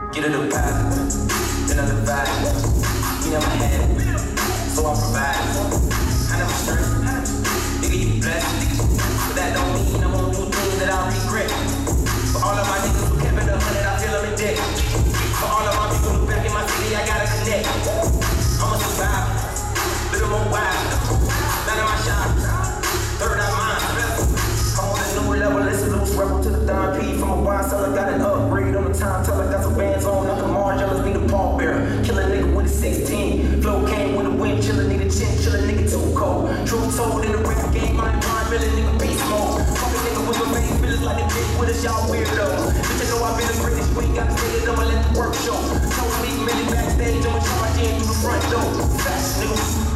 Get a deposit, then I divide. You never had it, so I provide. I never stress, nigga, you blessed. But that don't mean I won't do things that I regret. For all of my niggas who kept it 100, I feel I'm in debt. For all of my people who back in my city, I gotta connect. I'm a survivor, little more wild. None of my shop, third eye mind. I'm on a new level, let's loose rebel to the Don P. From a wine cellar, got an upgrade on the time teller. Got some bands on, nothing more jealous, be the pallbearer. Kill a nigga with a 16. Flow came with a wind chiller, need a chinchilla, nigga too cold. Truth told in the rap game, I ain't blind, really nigga beast mode. Fucking nigga with my face, feelings like a bitch with us, y'all weirdos. Bitch, I know I've been a British week, gotta say it, I'ma let the work show. Told me, really backstage, I'ma charge in through the front door. Fast news.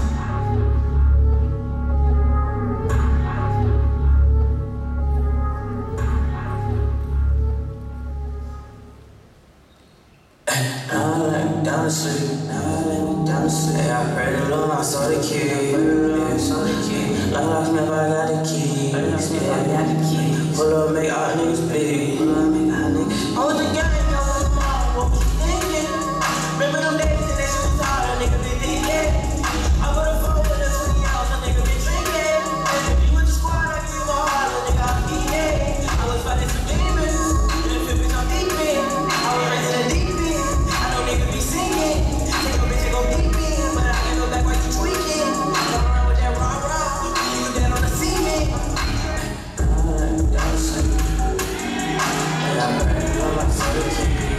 Down the street, down the street. Hey, I prayed the Lord, I saw the key. Like locksmith, I got the keys. Pull up, make all niggas bleed. I was the gang, I was the mom, what was you thinking? Remember them days and that shit was hard, a nigga been thinking. I put a phone with a 20 hours, a nigga been drinking. If you with the squad, I give you my heart, a nigga I'm eating. I was fighting some demons, in the fifth bitch I'm deep in. I was raising the deep end. Nigga be singing, take a bitch and go beat me, but I can go back while you tweaking. Come around with that rah-rah, you dead on the cement. Down the street, and I burned on my soul.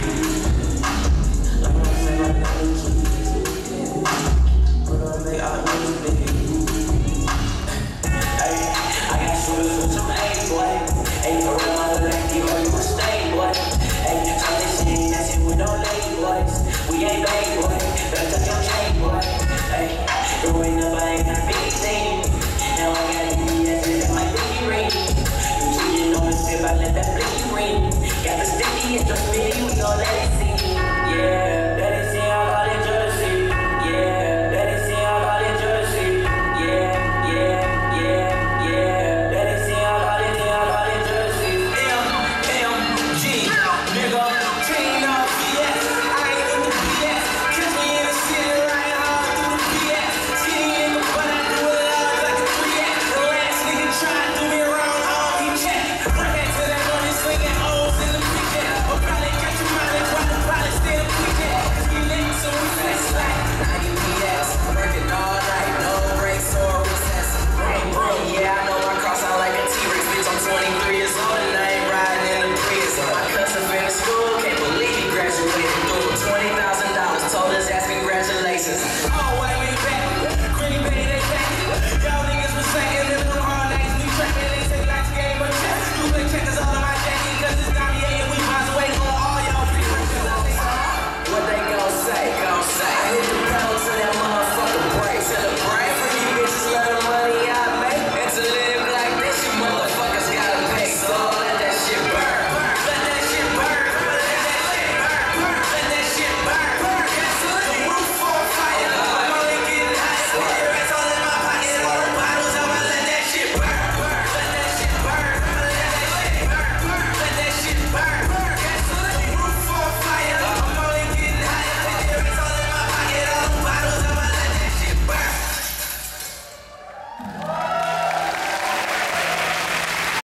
Like I said, I got the keys. Put on, make all niggas bleed. Hey, I got shooters with some A, boy. Hey, for real, I'm a lefty, or you a stay, boy. Hey, so this shit, that shit we don't lay, boys. We ain't bad, boy. Better touch your chain, boy. Hey, growing up, I ain't got a big thing. Now I got a BS and my biggie ring. You cheating on the sip, I let that blinky ring. Got the sticky and trust me, we gon' let it